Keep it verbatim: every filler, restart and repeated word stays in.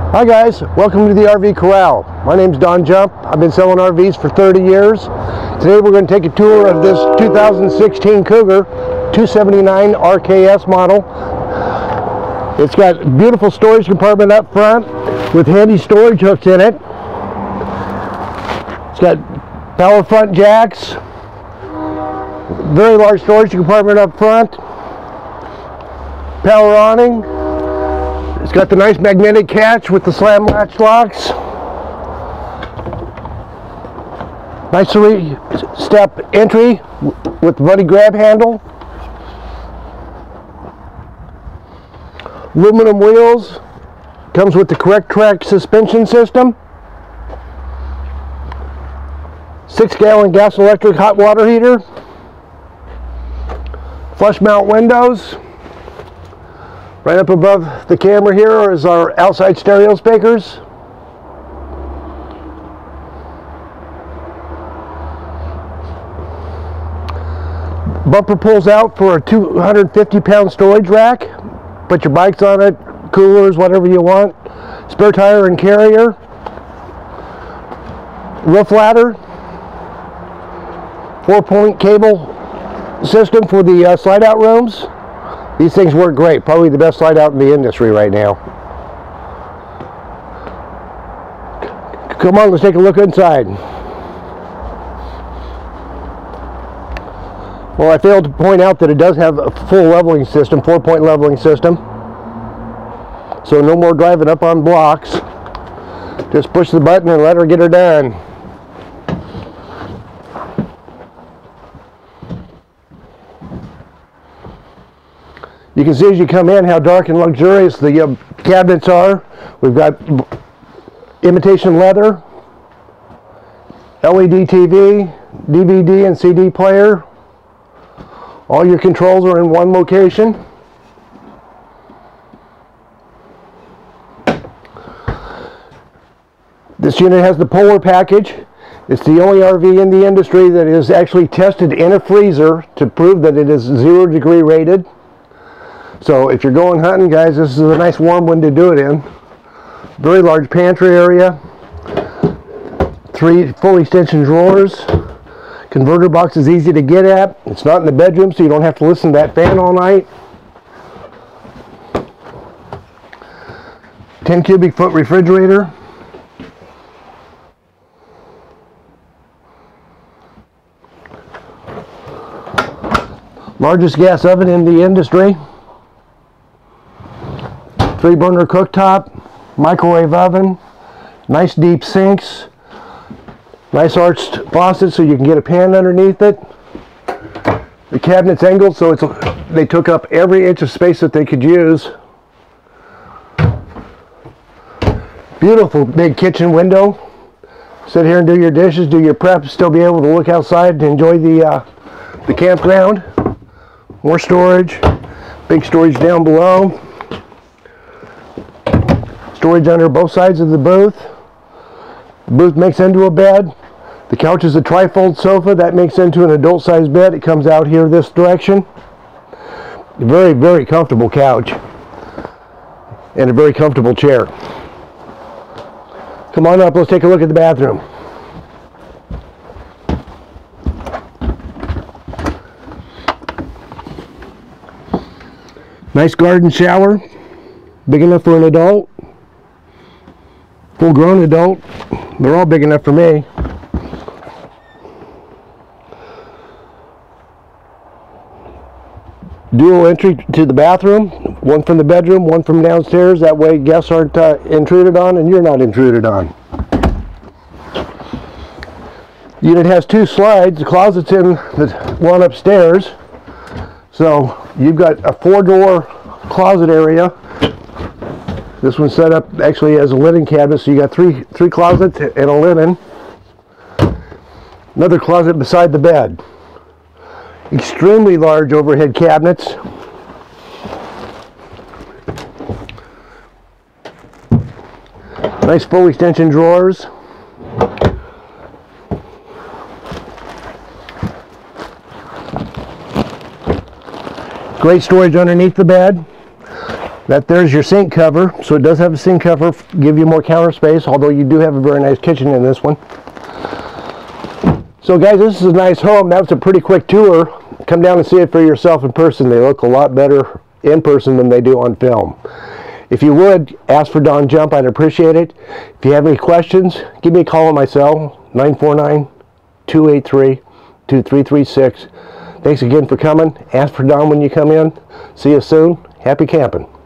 Hi guys, welcome to the R V Corral. My name's Don Jump. I've been selling R Vs for thirty years. Today we're going to take a tour of this two thousand sixteen Cougar two seventy-nine R K S model. It's got a beautiful storage compartment up front with handy storage hooks in it. It's got power front jacks, very large storage compartment up front, power awning. It's got the nice magnetic catch with the slam latch locks. Nice three-step entry with the buddy grab handle. Aluminum wheels. Comes with the correct track suspension system. Six gallon gas electric hot water heater. Flush mount windows. Right up above the camera here is our outside stereo speakers. Bumper pulls out for a two hundred fifty pound storage rack. Put your bikes on it, coolers, whatever you want. Spare tire and carrier. Roof ladder. Four point cable system for the uh, slide out rooms. These things work great. Probably the best slide out in the industry right now. Come on, let's take a look inside. Well, I failed to point out that it does have a full leveling system, four point leveling system. So no more driving up on blocks. Just push the button and let her get her done. You can see as you come in how dark and luxurious the uh, cabinets are. We've got imitation leather, L E D T V, D V D and C D player. All your controls are in one location. This unit has the Polar package. It's the only R V in the industry that is actually tested in a freezer to prove that it is zero degree rated. So if you're going hunting, guys, this is a nice warm one to do it in. Very large pantry area. Three full extension drawers. Converter box is easy to get at. It's not in the bedroom, so you don't have to listen to that fan all night. ten cubic foot refrigerator. Largest gas oven in the industry. Three burner cooktop, microwave oven, nice deep sinks, nice arched faucet so you can get a pan underneath it. The cabinet's angled so it's they took up every inch of space that they could use. Beautiful big kitchen window. Sit here and do your dishes, do your prep, still be able to look outside and enjoy the uh, the campground. More storage, big storage down below. Storage under both sides of the booth. The booth makes into a bed. The couch is a trifold sofa that makes into an adult sized bed. It comes out here this direction. A very, very comfortable couch. And a very comfortable chair. Come on up, let's take a look at the bathroom. Nice garden shower. Big enough for an adult. Full grown adult. They're all big enough for me. Dual entry to the bathroom. One from the bedroom, one from downstairs. That way guests aren't uh, intruded on and you're not intruded on. The unit has two slides. The closet's in the one upstairs. So you've got a four door closet area. This one's set up actually as a linen cabinet, so you got three three closets and a linen. Another closet beside the bed. Extremely large overhead cabinets. Nice full extension drawers. Great storage underneath the bed. That there's your sink cover, so it does have a sink cover, give you more counter space, although you do have a very nice kitchen in this one. So guys, this is a nice home. That was a pretty quick tour. Come down and see it for yourself in person. They look a lot better in person than they do on film. If you would, ask for Don Jump, I'd appreciate it. If you have any questions, give me a call on my cell, nine four nine, two eight three, two three three six. Thanks again for coming. Ask for Don when you come in. See you soon. Happy camping.